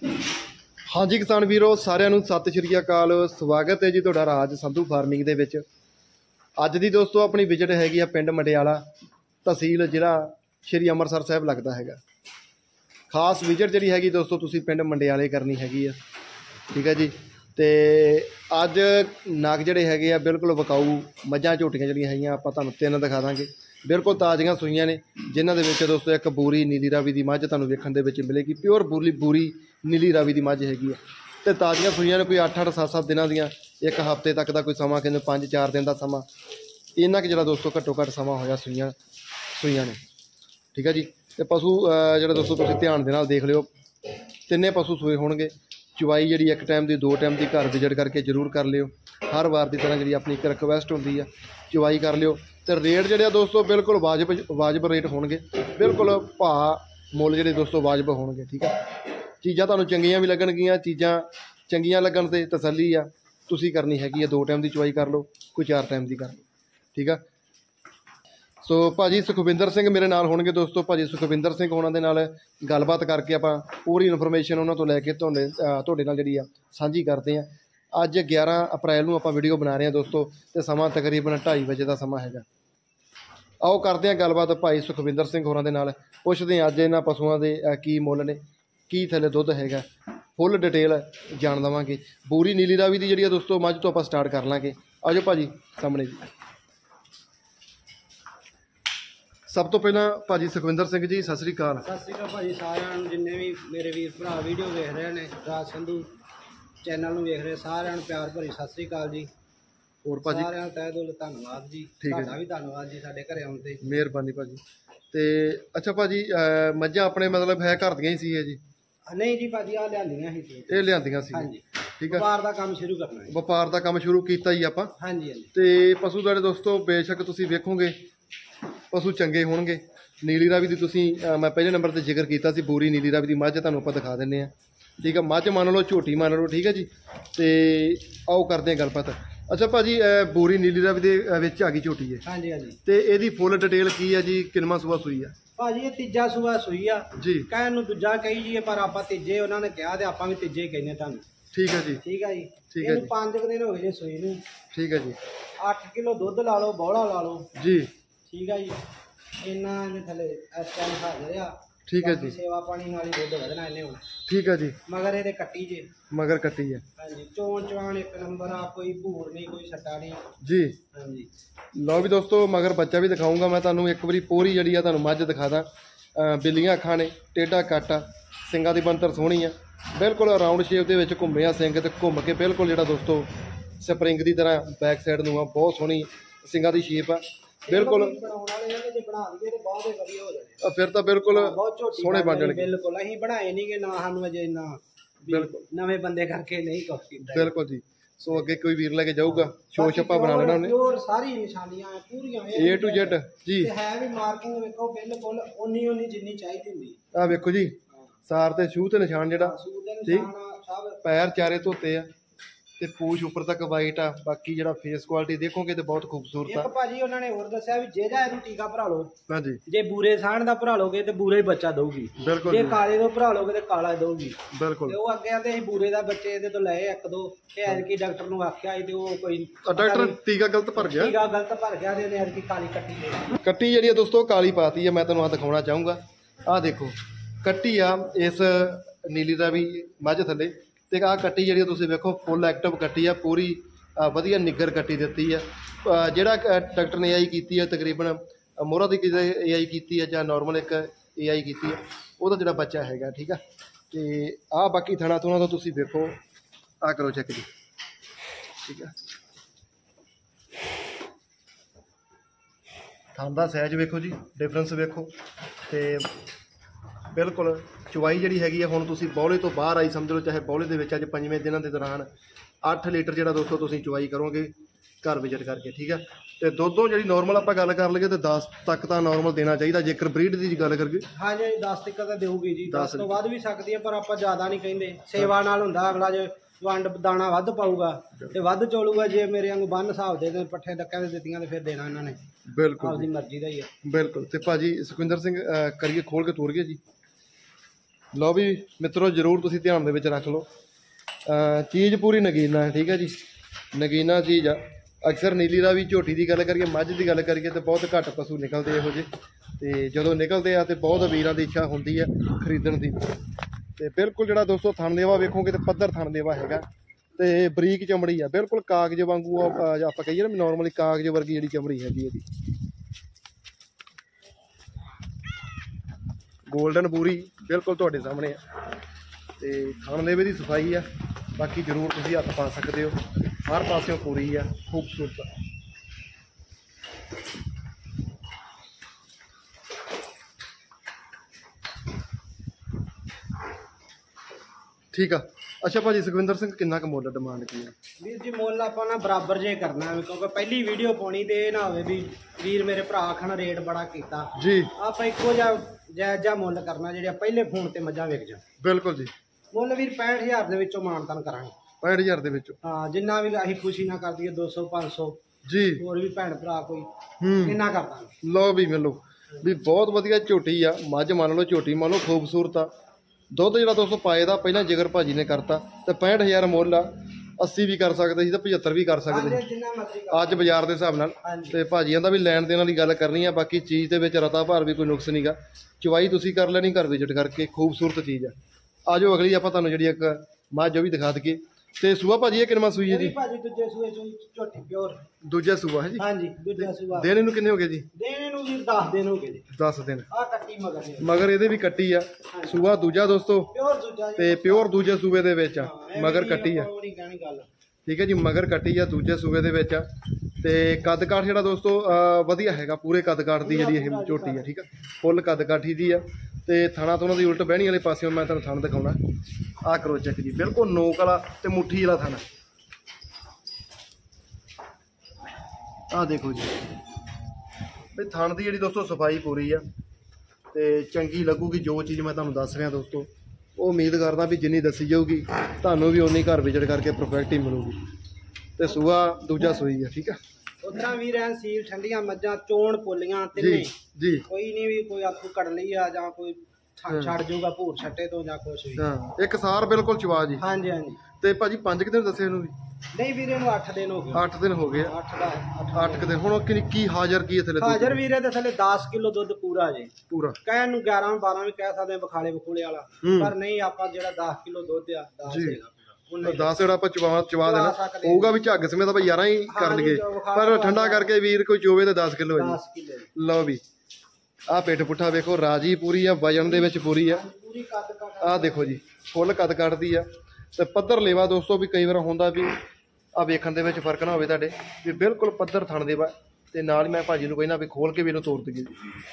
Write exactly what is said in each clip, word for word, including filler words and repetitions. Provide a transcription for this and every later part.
हाँ जी किसान वीरो सारिਆਂ ਨੂੰ सत श्री अकाल स्वागत है जी तुहाडा राज संधू फार्मिंग ਦੇ ਵਿੱਚ। ਅੱਜ ਦੀ ਦੋਸਤੋ ਆਪਣੀ ਵਿਜ਼ਿਟ ਹੈਗੀ ਆ ਪਿੰਡ ਮੰਡਿਆਲਾ, ਤਹਿਸੀਲ ਜ਼ਿਲ੍ਹਾ ਸ਼੍ਰੀ ਅੰਮ੍ਰਿਤਸਰ ਸਾਹਿਬ ਲੱਗਦਾ ਹੈਗਾ। ਖਾਸ ਵਿਜ਼ਿਟ ਜਿਹੜੀ ਹੈਗੀ ਦੋਸਤੋ ਤੁਸੀਂ ਪਿੰਡ ਮੰਡਿਆਲੇ ਕਰਨੀ ਹੈਗੀ ਆ, ਠੀਕ ਹੈ ਜੀ। ਤੇ ਅੱਜ ਨਗ ਜਿਹੜੇ ਹੈਗੇ ਆ ਬਿਲਕੁਲ ਵਿਕਾਊ ਮੱਝਾਂ ਝੋਟੀਆਂ ਜਿਹੜੀਆਂ ਹੈਗੀਆਂ ਆਪਾਂ ਤੁਹਾਨੂੰ ਤਿੰਨ ਦਿਖਾ ਦਾਂਗੇ। बिल्कुल ताज़ियां सूइयां ने जिन्हां दे विच दोस्तों एक बूरी नीली रावी की मझ तुहानूं वेखण दे विच मिलेगी। प्योर बूरी बूरी नीली रावी की मझ हैगी है ते ताज़ियां सूइयां ने कोई अठ अठ सत्त सत्त दिनां दियां, एक हफ्ते तक का कोई समा कहंदे पंज चार दिन का समा इन्ना कि जिहड़ा दोस्तों घट्टो घट्ट समा होया सूइयां सूइयां ने, ठीक है जी। ते पशु जिहड़ा दोस्तों तुसीं ध्यान दे नाल देख लिओ, तिन्ने पशु सूए होणगे। चुवाई जी एक टाइम की दो टाइम की घर विजिट करके जरूर कर लिओ। हर वार की तरह जी अपनी एक रिक्वेस्ट होंदी है, चुवाई कर लिओ। तो रेट जोड़े दोस्तों बिल्कुल वाजिब वाजिब रेट होणगे, बिल्कुल भा मुल जोड़े दोस्तों वाजिब होणगे, ठीक है। चीज़ां तुहानूं चंगियां भी लगणगियां, चीज़ां चंगियां लगण ते तसल्ली आ तुसीं करनी हैगी है। दो टाइम की चुवाई कर लो, कोई चार टाइम की कर लो, ठीक है। सो भाजी सुखविंदर सिंह मेरे नाल होणगे दोस्तों। भाजी सुखविंदर सिंह होणां दे नाल गलबात करके आपां पूरी इन्फॉर्मेशन उन्हां तों लैके तुहाडे तुहाडे नाल जिहड़ी आ साझी करदे आ। अज ग्यारह अप्रैल नूं आपां वीडियो बना रहे हैं दोस्तों, ते समा तकरीबन ढाई बजे का समा हैगा। आओ करते हैं गलबात भाई सुखविंदर सिंह होरां दे नाल, पुछदे अज इन्हां पशुआं दे की मुੱਲ ने, की थल्ले दुੱਧ हैगा, फुल डिटेल जान देवांगे। बूरी नीली रावी दी जिहड़ी दोस्तों मझ तो आपां स्टार्ट कर लांगे। आजो भाजी सामने जी। सब तो पहला भाजी सुखविंदर सिंह जी सत श्री अकाल। सत श्री अकाल भाजी सारिਆਂ ਨੂੰ, जिन्ने भी मेरे वीर भरा वीडियो देख रहे हैं राज संधू चैनल ਨੂੰ देख रहे सारिਆਂ ਨੂੰ प्यार भरी सत श्री अकाल जी। और भाजी सारिਆਂ ਨੂੰ तहे दिल धन्नवाद जी, ਤੁਹਾਡਾ ਵੀ ਧੰਨਵਾਦ ਜੀ ਸਾਡੇ ਘਰੇ ਆਉਣ ਤੇ। ਮਿਹਰਬਾਨੀ ਭਾਜੀ। ਤੇ ਅੱਛਾ ਭਾਜੀ ਮੱਝਾਂ ਆਪਣੇ ਮਤਲਬ ਹੈ ਘਰ ਦੀਆਂ ਹੀ ਸੀ ਜੀ? ਨਹੀਂ ਜੀ ਭਾਜੀ ਆ ਲਿਆਂਦੀਆਂ ਸੀ, ਇਹ ਲਿਆਂਦੀਆਂ ਸੀ, ਹਾਂਜੀ। ਠੀਕ ਹੈ, ਵਪਾਰ ਦਾ ਕੰਮ ਸ਼ੁਰੂ ਕਰਨਾ ਹੈ, ਵਪਾਰ ਦਾ ਕੰਮ ਸ਼ੁਰੂ ਕੀਤਾ ਹੀ ਆਪਾਂ। ਹਾਂਜੀ ਹਾਂਜੀ। ਤੇ ਪਸ਼ੂ ਤੁਹਾਡੇ ਦੋਸਤੋ ਬੇਸ਼ੱਕ ਤੁਸੀਂ ਵੇਖੋਗੇ ਪਸ਼ੂ ਚੰਗੇ ਹੋਣਗੇ। ਨੀਲੀ ਰਾਵੀ ਦੀ ਤੁਸੀਂ ਮੈਂ ਪਹਿਲੇ ਨੰਬਰ ਤੇ ਜ਼ਿਕਰ ਕੀਤਾ ਸੀ, ਬੂਰੀ ਨੀਲੀ ਰਾਵੀ ਦੀ ਮੱਝ ਤੁਹਾਨੂੰ ਆਪਾਂ ਦਿਖਾ ਦਿੰਨੇ ਆ, ਠੀਕ ਹੈ। ਮੱਝ ਮੰਨ ਲਓ, ਝੋਟੀ ਮੰਨ ਲਓ, ਠੀਕ ਹੈ ਜੀ। ਤੇ ਆਓ ਕਰਦੇ ਹਾਂ ਗੱਲਬਾਤ। ਅੱਛਾ ਭਾਜੀ ਬੂਰੀ ਨੀਲੀ ਰਾਵੀ ਦੇ ਵਿੱਚ ਆ ਗਈ ਝੋਟੀ ਹੈ? ਹਾਂਜੀ ਹਾਂਜੀ। ਤੇ ਇਹਦੀ ਫੁੱਲ ਡਿਟੇਲ ਕੀ ਹੈ ਜੀ? ਕਿੰਨਵਾਂ ਸੂਆ ਸੂਈ ਆ ਭਾਜੀ? ਇਹ ਤੀਜਾ ਸੂਆ ਸੂਈ ਆ ਜੀ। ਕਹਿਣ ਨੂੰ ਦੂਜਾ ਕਹੀ ਜੀਏ ਪਰ ਆਪਾਂ ਤੀਜੇ ਉਹਨਾਂ ਨੇ ਕਿਹਾ ਤੇ ਆਪਾਂ ਵੀ ਤੀਜੇ ਹੀ ਕਹਿੰਦੇ ਤੁਹਾਨੂੰ, ਠੀਕ ਹੈ ਜੀ। ਠੀਕ ਹੈ ਜੀ। ਠੀਕ ਹੈ ਜੀ। ਪੰਜ ਕੁ ਦਿਨ ਹੋ ਗਏ ਜੀ ਸੂਈ ਨੂੰ, ਠੀਕ ਹੈ ਜੀ। ਅੱਠ ਕਿਲੋ ਦੁੱਧ ਲਾ ਲਓ, ਬੌਲਾ ਲਾ ਲਓ ਜੀ, ਠੀਕ ਹੈ ਜੀ। ਇੰਨਾ ਇਹਨੇ ਥੱਲੇ ਇਸ ਟਾਈਮ ਹਾਜ਼ਰ ਆ, ਠੀਕ ਹੈ ਜੀ। ਸੇਵਾ ਪਾਣੀ ਨਾਲ ਹੀ ਦੁੱਧ ਵਧਣਾ ਇਹਨੇ ਹੁਣ, ਠੀਕ ਹੈ ਜੀ। ਮਗਰ ਇਹਦੇ ਕੱਟੀ ਜੇ, ਮਗਰ ਕੱਟੀ ਹੈ, ਹਾਂਜੀ। ਚੋਣ ਚਵਾਣ ਇੱਕ ਨੰਬਰ ਆ, ਕੋਈ ਭੂਰ ਨਹੀਂ, ਕੋਈ ਸੱਟਾ ਨਹੀਂ ਜੀ, ਹਾਂਜੀ। ਲਓ ਵੀ ਦੋਸਤੋ ਮਗਰ ਬੱਚਾ ਵੀ ਦਿਖਾਊਂਗਾ ਮੈਂ ਤੁਹਾਨੂੰ। ਇੱਕ ਵਾਰੀ ਪੂਰੀ ਜਿਹੜੀ ਆ ਤੁਹਾਨੂੰ ਮੱਝ ਦਿਖਾ ਦਾਂ। ਬਿੱਲੀਆਂ ਅੱਖਾਂ ਨੇ, ਟੇਢਾ ਕੱਟ ਆ, ਸਿੰਗਾਂ ਦੀ ਬਣਤਰ ਸੋਹਣੀ ਆ, ਬਿਲਕੁਲ ਰਾਊਂਡ ਸ਼ੇਪ ਦੇ ਵਿੱਚ ਘੁੰਮੇ ਆ ਸਿੰਘ, ਤੇ ਘੁੰਮ ਕੇ ਬਿਲਕੁਲ ਜਿਹੜਾ ਦੋਸਤੋ ਸਪਰਿੰਗ ਦੀ ਤਰ੍ਹਾਂ ਬੈਕ ਸਾਈਡ ਨੂੰ ਆ, ਬਹੁਤ ਸੋਹਣੀ ਸਿੰਗਾਂ ਦੀ ਸ਼ੇਪ ਆ ਬਿਲकुल। फिर तो बिल्कुल सोहने बन जाएंगे, बिल्कुल असीं बनाए नहीं गे ना, सानूं अजे इन्ना बिल्कुल नवे बंदे करके नहीं कुछ कीता, बिल्कुल जी। सो अगे कोई वीर लेके जाऊगा, शो छप्पा बना लेना उन्हें, और सारी निशानियां पूरियां ए टू जेड जी। है भी मार्किंग देखो बिल्कुल ओनी ओनी जिन्नी चाहिदी हुंदी आ देखो जी। सार ते शू ते निशान जेड़ा ठीक, पैर चारे धोते आ ਤੇ ਪੂਛ ਉੱਪਰ ਤੱਕ ਵਾਈਟ ਆ। ਬਾਕੀ ਜਿਹੜਾ ਫੇਸ ਕੁਆਲਿਟੀ ਦੇਖੋਗੇ ਤੇ ਬਹੁਤ ਖੂਬਸੂਰਤ ਆ। ਇੱਕ ਭਾਜੀ ਉਹਨਾਂ ਨੇ ਹੋਰ ਦੱਸਿਆ ਵੀ ਜੇ ਜਾ ਇਹਨੂੰ ਟੀਕਾ ਭਰਾ ਲਓ, ਹਾਂਜੀ, ਜੇ ਬੂਰੇ ਸਾਣ ਦਾ ਭਰਾ ਲੋਗੇ ਤੇ ਬੂਰੇ ਹੀ ਬੱਚਾ ਦਊਗੀ, ਬਿਲਕੁਲ। ਜੇ ਕਾਲੇ ਤੋਂ ਭਰਾ ਲੋਗੇ ਤੇ ਕਾਲਾ ਦਊਗੀ, ਬਿਲਕੁਲ। ਤੇ ਉਹ ਅੱਗੇ ਆਂਦੇ ਅਸੀਂ ਬੂਰੇ ਦਾ ਬੱਚੇ ਇਹਦੇ ਤੋਂ ਲਏ ਇੱਕ ਦੋ, ਤੇ ਐਤਕੀ ਡਾਕਟਰ ਨੂੰ ਆਖਿਆ ਤੇ ਉਹ ਕੋਈ ਡਾਕਟਰ ਟੀਕਾ ਗਲਤ ਭਰ ਗਿਆ, ਟੀਕਾ ਗਲਤ ਭਰ ਗਿਆ ਤੇ ਇਹਨੇ ਐਤਕੀ ਕਾਲੀ ਕੱਟੀ ਦੇ ਕੱਟੀ ਜਿਹੜੀ ਆ ਦੋਸਤੋ ਕਾਲੀ ਪਾਤੀ ਆ। ਮੈਂ ਤੁਹਾਨੂੰ ਆ ਦਿਖਾਉਣਾ ਚਾਹੂੰਗਾ, ਆਹ ਦੇਖੋ ਕੱਟੀ ਆ ਇਸ ਨੀਲੀ ਦਾ ਵੀ ਮੱਝ ਥੱਲੇ। ਤੇ ਆਹ ਕੱਟੀ ਜਿਹੜੀ ਤੁਸੀਂ ਵੇਖੋ ਫੁੱਲ ਐਕਟਿਵ ਕੱਟੀ ਆ, ਪੂਰੀ ਵਧੀਆ ਨਿੱਗਰ ਕੱਟੀ ਦਿੱਤੀ ਆ। ਜਿਹੜਾ ਡਾਕਟਰ ਨੇ ਏ ਆਈ ਕੀਤੀ ਆ ਤਕਰੀਬਨ ਮੋਹਰਾ ਦੀ ਕਿਤੇ ਏ ਆਈ ਕੀਤੀ ਆ ਜਾਂ ਨੋਰਮਲ ਇੱਕ ਏ ਆਈ ਕੀਤੀ ਆ, ਉਹਦਾ ਜਿਹੜਾ ਬੱਚਾ ਹੈਗਾ, ਠੀਕ ਆ। ਤੇ ਆਹ ਬਾਕੀ ਥਣਾ ਥੁਣਾ ਤੋਂ ਤੁਸੀਂ ਵੇਖੋ, ਆਹ ਕਰੋ ਚੈੱਕ ਜੀ, ਠੀਕ ਆ। ਥਣ ਦਾ ਸਾਈਜ਼ ਵੇਖੋ ਜੀ, ਡਿਫਰੈਂਸ ਵੇਖੋ। ਤੇ ਬਿਲਕੁਲ ਚੁਵਾਈ ਜਿਹੜੀ ਹੈਗੀ ਆ ਹੁਣ ਤੁਸੀਂ ਬੌਲੇ ਤੋਂ ਬਾਹਰ ਆਈ ਸਮਝ ਲਓ, ਚਾਹੇ ਬੌਲੇ ਦੇ ਵਿੱਚ ਅੱਜ ਪੰਜਵੇਂ ਦਿਨਾਂ ਦੇ ਦੌਰਾਨ ਅੱਠ ਲੀਟਰ ਜਿਹੜਾ ਦੋਸਤੋ ਤੁਸੀਂ ਚੁਵਾਈ ਕਰੋਗੇ ਘਰ ਵਿਜ਼ਿਟ ਕਰਕੇ, ਠੀਕ ਆ। ਤੇ ਦੁੱਧੋਂ ਜਿਹੜੀ ਨੋਰਮਲ ਆਪਾਂ ਗੱਲ ਕਰ ਲਈਏ ਤੇ ਦਸ ਤੱਕ ਤਾਂ ਨੋਰਮਲ ਦੇਣਾ ਚਾਹੀਦਾ ਜੇਕਰ ਬਰੀਡ ਦੀ ਗੱਲ ਕਰੀਏ। ਹਾਂਜੀ ਦਸ ਤੱਕ ਤਾਂ ਦੇਊਗੀ ਜੀ, ਦਸ ਤੋਂ ਵੱਧ ਵੀ ਸਕਦੀ ਹੈ, ਪਰ ਆਪਾਂ ਜ਼ਿਆਦਾ ਨਹੀਂ ਕਹਿੰਦੇ। ਸੇਵਾ ਨਾਲ ਹੁੰਦਾ, ਅਗਲਾ ਜੇ ਵੰਡ ਦਾਣਾ ਵੱਧ ਪਾਊਗਾ ਤੇ ਵੱਧ ਚੋਲੂਗਾ, ਜੇ ਮੇਰੇ ਵਾਂਗੂ ਬੰਨ ਹਿਸਾਬ ਦੇ ਪੱਠੇ ਡੱਕਿਆਂ ਦੇ ਦਿੱਤੀਆਂ ਤੇ ਫਿਰ ਦੇਣਾ ਇਹਨਾਂ ਨੇ, ਬਿਲਕੁਲ ਆਪਦੀ ਮਰਜ਼ੀ ਦਾ ਹੀ ਹੈ। ਬਿਲਕੁਲ। ਤੇ ਭਾਜੀ ਸੁਖਵਿੰਦਰ ਸਿੰਘ ਕਰੀਏ ਖੋਲ ਕੇ ਤੋਰ ਗਏ ਜੀ ਲਓ ਵੀ ਮਿੱਤਰੋ ਜ਼ਰੂਰ ਤੁਸੀਂ ਧਿਆਨ ਦੇ ਵਿੱਚ ਰੱਖ ਲਓ, ਚੀਜ਼ ਪੂਰੀ ਨਗੀਨਾ ਹੈ। ਠੀਕ ਹੈ ਜੀ, ਨਗੀਨਾ ਚੀਜ਼ ਆ। ਅਕਸਰ ਨੀਲੀ ਦਾ ਵੀ ਝੋਟੀ ਦੀ ਗੱਲ ਕਰੀਏ, ਮੱਝ ਦੀ ਗੱਲ ਕਰੀਏ ਤਾਂ ਬਹੁਤ ਘੱਟ ਪਸ਼ੂ ਨਿਕਲਦੇ ਇਹੋ ਜਿਹੇ, ਤੇ ਜਦੋਂ ਨਿਕਲਦੇ ਆ ਤੇ ਬਹੁਤ ਵੀਰਾਂ ਦੀ ਇੱਛਾ ਹੁੰਦੀ ਆ ਖਰੀਦਣ ਦੀ। ਤੇ ਬਿਲਕੁਲ ਜਿਹੜਾ ਦੋਸਤੋ ਥਣਦੇਵਾ ਵੇਖੋਗੇ ਤੇ ਪੱਧਰ ਥਣਦੇਵਾ ਹੈਗਾ, ਤੇ ਬਰੀਕ ਚਮੜੀ ਆ, ਬਿਲਕੁਲ ਕਾਗਜ਼ ਵਾਂਗੂ ਆਪਾਂ ਕਹੀਏ ਨਾ ਨੋਰਮਲੀ ਕਾਗਜ਼ ਵਰਗੀ ਜਿਹੜੀ ਚਮੜੀ ਹੈਗੀ ਇਹਦੀ। ਗੋਲਡਨ ਪੂਰੀ ਬਿਲਕੁਲ ਤੁਹਾਡੇ ਸਾਹਮਣੇ ਆ, ਤੇ ਥਣਦੇਵੇ ਦੀ ਸਫਾਈ ਆ। ਬਾਕੀ ਜ਼ਰੂਰ ਤੁਸੀਂ ਹੱਥ ਪਾ ਸਕਦੇ ਹੋ, ਹਰ ਪਾਸਿਓਂ ਪੂਰੀ ਆ, ਖੂਬਸੂਰਤ। ਠੀਕ ਆ। ਅੱਛਾ ਭਾਜੀ ਸੁਖਵਿੰਦਰ ਸਿੰਘ, ਕਿੰਨਾ ਕੁ ਮੁੱਲ ਡਿਮਾਂਡ ਕੀ ਹੈ? ਵੀਰ ਜੀ ਮੁੱਲ ਆਪਾਂ ਨਾ ਬਰਾਬਰ ਜੇ ਕਰਨਾ ਹੈ, ਕਿਉਂਕਿ ਪਹਿਲੀ ਵੀਡੀਓ ਪਾਉਣੀ ਤੇ ਇਹ ਨਾ ਹੋਵੇ ਵੀ ਵੀਰ ਮੇਰੇ ਭਰਾ ਆਖਣ ਰੇਟ ਬੜਾ ਕੀਤਾ ਜੀ। ਆਪਾਂ ਇੱਕੋ ਜਿਹਾ ਜਾਇਜ਼ ਜਿਹਾ ਮੁੱਲ ਕਰਨਾ, ਜਿਹੜੇ ਪਹਿਲੇ ਫੋਨ ਤੇ ਮੱਝਾਂ ਵਿਕ ਜਾਣ। ਬਿਲਕੁਲ ਜੀ। ਮੁੱਲ ਵੀਰ ਪੈਂਹਠ ਹਜ਼ਾਰ ਦੇ ਵਿੱਚੋਂ ਮਾਨਤਾਨ ਕਰਾਂਗੇ। ਪੈਂਹਠ ਹਜ਼ਾਰ ਦੇ ਵਿੱਚੋਂ? ਹਾਂ, ਜਿੰਨਾ ਵੀ ਅਸੀਂ ਖੁਸ਼ੀ ਨਾ ਕਰ ਦਈਏ, ਦੋ ਸੌ ਪੰਜ ਸੌ ਜੀ, ਹੋਰ ਵੀ ਭੈਣ ਭਰਾ ਕੋਈ ਇੰਨਾ ਕਰ ਦਾਂਗੇ। ਲਓ ਵੀ ਮਿਲੋ ਵੀ ਬਹੁਤ ਵਧੀਆ ਝੋਟੀ ਆ, ਮੱਝ ਮੰਨ ਲਓ, ਝੋਟੀ ਮੰਨ ਲਓ ਖੂਬਸੂਰਤ ਆ। ਦੁੱਧ ਜਿਹੜਾ ਦੋਸਤੋ ਪਾਏ ਦਾ ਪਹਿਲਾਂ ਜਿਗਰ ਭਾਜੀ ਨੇ ਕਰਤਾ, ਤੇ ਪੈਂਹਠ ਹਜ਼ਾਰ ਮੁੱਲ ਆ। ਅੱਸੀ ਵੀ ਕਰ ਸਕਦੇ ਸੀ ਤੇ ਪਝੱਤਰ ਵੀ ਕਰ ਸਕਦੇ ਸੀ ਅੱਜ ਬਾਜ਼ਾਰ ਦੇ ਹਿਸਾਬ ਨਾਲ। ਤੇ ਭਾਜੀਆਂ ਦਾ ਵੀ ਲੈਣ ਦੇਣ ਵਾਲੀ ਗੱਲ ਕਰਨੀ ਆ। ਬਾਕੀ ਚੀਜ਼ ਦੇ ਵਿੱਚ ਰਤਾ ਭਾਰ ਵੀ ਕੋਈ ਨੁਕਸ ਨਹੀਂਗਾ, ਚਵਾਈ ਤੁਸੀਂ ਕਰ ਲੈਣੀ ਘਰ ਵਿਜ਼ਿਟ ਕਰਕੇ, ਖੂਬਸੂਰਤ ਚੀਜ਼ ਆ। ਆ ਜਾਓ ਅਗਲੀ ਆਪਾਂ ਤੁਹਾਨੂੰ ਜਿਹੜੀ ਇੱਕ ਮੱਝ ਉਹ ਵੀ ਦਿਖਾ ਦਈਏ। ਤੇ ਸੂਆ ਭਾਜੀ ਇਹ ਕਿੰਨਾ ਸੂਈ ਹੈ ਜੀ? ਭਾਜੀ ਦੂਜੇ ਸੂਏ ਚੋਂ ਝੋਟੀ ਪਿਓਰ। ਦੂਜਾ ਸੂਆ ਹੈ ਜੀ? ਹਾਂਜੀ ਦੂਜਾ ਸੂਆ। ਦਿਨ ਇਹਨੂੰ ਕਿੰਨੇ ਹੋ ਗਏ ਜੀ? ਦਿਨ ਇਹਨੂੰ ਵੀ ਦਸ ਦਿਨ ਹੋ ਗਏ ਜੀ। ਦਸ ਦਿਨ। ਆ ਕੱਟੀ ਮਗਰ ਮਗਰ ਇਹਦੇ ਵੀ ਕੱਟੀ ਆ। ਸੂਆ ਦੂਜਾ ਦੋਸਤੋ, ਪਿਓਰ ਦੂਜਾ ਤੇ ਪਿਓਰ ਦੂਜੇ ਸੂਬੇ ਦੇ ਵਿੱਚ ਆ, ਮਗਰ ਕੱਟੀ ਆ। ਗੱਲ ਠੀਕ ਹੈ ਜੀ, ਮਗਰ ਕੱਟੀ ਆ, ਦੂਜੇ ਸੂਬੇ ਦੇ ਵਿੱਚ ਆ। ਤੇ ਕੱਦ ਕਾਠ ਜਿਹੜਾ ਦੋਸਤੋ ਵਧੀਆ ਹੈਗਾ, ਪੂਰੇ ਕੱਦ ਕਾਠ ਦੀ ਜਿਹੜੀ ਇਹ ਝੋਟੀ ਆ। ਠੀਕ ਆ, ਫੁੱਲ ਕੱਦ ਕਾਠੀ ਦੀ ਆ। ਤੇ ਥਣਾ ਤੋਂ ਉਹਨਾਂ ਦੀ ਉਲਟ ਬਹਿਣੀ ਵਾਲੇ ਪਾਸਿਓਂ ਮੈਂ ਤੁਹਾਨੂੰ ਥਣ ਦਿਖਾਉਣਾ। ਆਹ ਕਰੋ ਚੈੱਕ ਜੀ, ਬਿਲਕੁਲ ਨੋਕ ਵਾਲਾ ਤੇ ਮੁੱਠੀ ਵਾਲਾ ਥਣ। ਆਹ ਦੇਖੋ ਜੀ ਵੀ ਥਣ ਦੀ ਜਿਹੜੀ ਦੋਸਤੋ ਸਫਾਈ ਪੂਰੀ ਆ, ਤੇ ਚੰਗੀ ਲੱਗੂਗੀ। ਜੋ ਚੀਜ਼ ਮੈਂ ਤੁਹਾਨੂੰ ਦੱਸ ਰਿਹਾ ਦੋਸਤੋ, ਉਹ ਉਮੀਦ ਕਰਦਾ ਵੀ ਜਿੰਨੀ ਦੱਸੀ ਜਾਊਗੀ ਤੁਹਾਨੂੰ ਵੀ ਉਨੀ ਘਰ ਵਿਜ਼ਿਟ ਕਰਕੇ ਪਰਫੈਕਟ ਹੀ ਮਿਲੂਗੀ। ਤੇ ਸੂਆ ਦੂਜਾ ਸੂਈ ਆ। ਠੀਕ ਆ, ਉਦਾਂ ਵੀ ਰਹਿਣ ਸੀਲ ਠੰਡੀਆਂ ਮੱਝਾਂ, ਚੋਣ ਪੋਲੀਆਂ ਤਿੰਨੇ ਜੀ। ਕੋਈ ਨਹੀਂ ਵੀ ਕੋਈ ਆਖੂ ਕੱਢ ਲਈ ਆ ਜਾਂ ਕੋਈ ਛੱਡ ਜਾਊਗਾ ਭੂਰ ਛੱਟੇ ਤੋਂ ਜਾਂ ਕੁਛ ਵੀ। ਹਾਂ, ਇੱਕ ਸਾਰ ਬਿਲਕੁਲ ਚਵਾ ਜੀ। ਹਾਂਜੀ ਹਾਂਜੀ। ਤੇ ਭਾਜੀ ਪੰਜ ਕੁ ਦਿਨ ਦੱਸੇ ਇਹਨੂੰ ਵੀ? ਨਹੀਂ ਵੀਰੇ ਨੂੰ ਅੱਠ ਦਿਨ ਹੋ ਗਏ। ਅੱਠ ਦਿਨ ਹੋ ਗਏ ਆ। ਅੱਠ ਦਾ ਅੱਠ ਕੁ ਦਿਨ। ਹੁਣ ਕੀ ਕੀ ਹਾਜ਼ਰ ਕੀ ਥੱਲੇ? ਹਾਜ਼ਰ ਵੀਰੇ ਦੇ ਥੱਲੇ ਦਸ ਕਿਲੋ ਦੁੱਧ ਪੂਰਾ ਜੇ। ਪੂਰਾ ਕਹਿਣ ਨੂੰ ਗਿਆਰਾਂ ਬਾਰਾਂ ਵੀ ਕਹਿ ਸਕਦੇ ਆ ਬਖਾਲੇ ਬਖੂਲੇ ਵਾਲਾ, ਪਰ ਨਹੀਂ ਆਪਾਂ ਜਿਹੜਾ ਦਸ ਕਿਲੋ ਦੁੱਧ ਆ ਦਸ ਹੈਗਾ। ਦਸ ਜਿਹੜਾ ਆਪਾਂ ਚਵਾ ਚਵਾ ਦੇਣਾ ਹੋਊਗਾ ਵੀ ਝੱਗ ਸਮੇਂ ਤਾਂ ਆਪਾਂ ਗਿਆਰਾਂ ਹੀ ਕਰ ਲਈਏ, ਪਰ ਠੰਡਾ ਕਰਕੇ ਵੀਰ ਕੋਈ ਚੋਵੇ ਤਾਂ ਦਸ ਕਿਲੋ ਹੈ ਜੀ। ਲਓ ਵੀ ਆਹ ਪਿੱਠ ਪੁੱਠਾ ਵੇਖੋ, ਰਾਜੀ ਪੂਰੀ ਆ, ਵਜਨ ਦੇ ਵਿੱਚ ਪੂਰੀ ਆ। ਆਹ ਦੇਖੋ ਜੀ, ਫੁੱਲ ਕੱਦ ਕੱਢਦੀ ਆ। ਤੇ ਪੱਧਰ ਲੇਵਾ ਦੋਸਤੋ ਵੀ ਕਈ ਵਾਰ ਹੁੰਦਾ ਵੀ ਆ ਵੇਖਣ ਦੇ ਵਿੱਚ ਫਰਕ ਨਾ ਹੋਵੇ ਤੁਹਾਡੇ, ਵੀ ਬਿਲਕੁਲ ਪੱਧਰ ਥਣ ਦੇਵਾ। ਤੇ ਨਾਲ ਹੀ ਮੈਂ ਭਾਜੀ ਨੂੰ ਕਹਿੰਦਾ ਵੀ ਖੋਲ ਕੇ ਵੀ ਇਹਨੂੰ ਤੋੜ ਦਈਏ।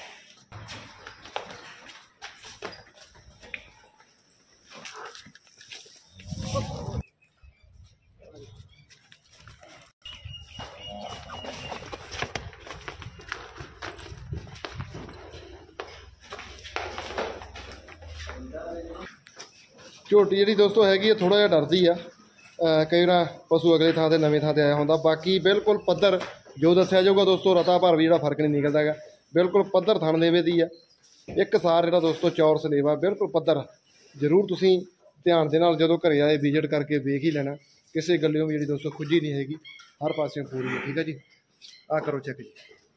ਝੋਟੀ ਜਿਹੜੀ ਦੋਸਤੋ ਹੈਗੀ ਆ ਥੋੜਾ ਜਿਹਾ ਡਰਦੀ ਆ, ਕਈ ਵਾਰ ਪਸ਼ੂ ਅਗਲੇ ਥਾਂ ਤੇ ਨਵੇਂ ਥਾਂ ਤੇ ਆਇਆ ਹੁੰਦਾ। ਬਾਕੀ ਬਿਲਕੁਲ ਪੱਧਰ ਜੋ ਦੱਸਿਆ ਜਾਊਗਾ ਦੋਸਤੋ, ਰਤਾ ਭਰ ਵੀ ਜਿਹੜਾ ਫਰਕ ਨਹੀਂ ਨਿਕਲਦਾ ਹੈਗਾ। ਬਿਲਕੁਲ ਪੱਧਰ ਥਣ ਦੇਵੇ ਦੀ ਆ, ਇੱਕ ਸਾਰ ਜਿਹੜਾ ਦੋਸਤੋ ਚੌਰਸ ਲੇਵਾ, ਬਿਲਕੁਲ ਪੱਧਰ। ਜ਼ਰੂਰ ਤੁਸੀਂ ਧਿਆਨ ਦੇ ਨਾਲ ਜਦੋਂ ਘਰੇ ਆਏ ਵਿਜ਼ਿਟ ਕਰਕੇ ਵੇਖ ਹੀ ਲੈਣਾ, ਕਿਸੇ ਗੱਲੋਂ ਵੀ ਜਿਹੜੀ ਦੋਸਤੋ ਖੁੱਜੀ ਨਹੀਂ ਹੈਗੀ, ਹਰ ਪਾਸਿਓਂ ਪੂਰੀ ਹੈ। ਠੀਕ ਹੈ ਜੀ, ਆਹ ਕਰੋ ਚੈੱਕ ਜੀ।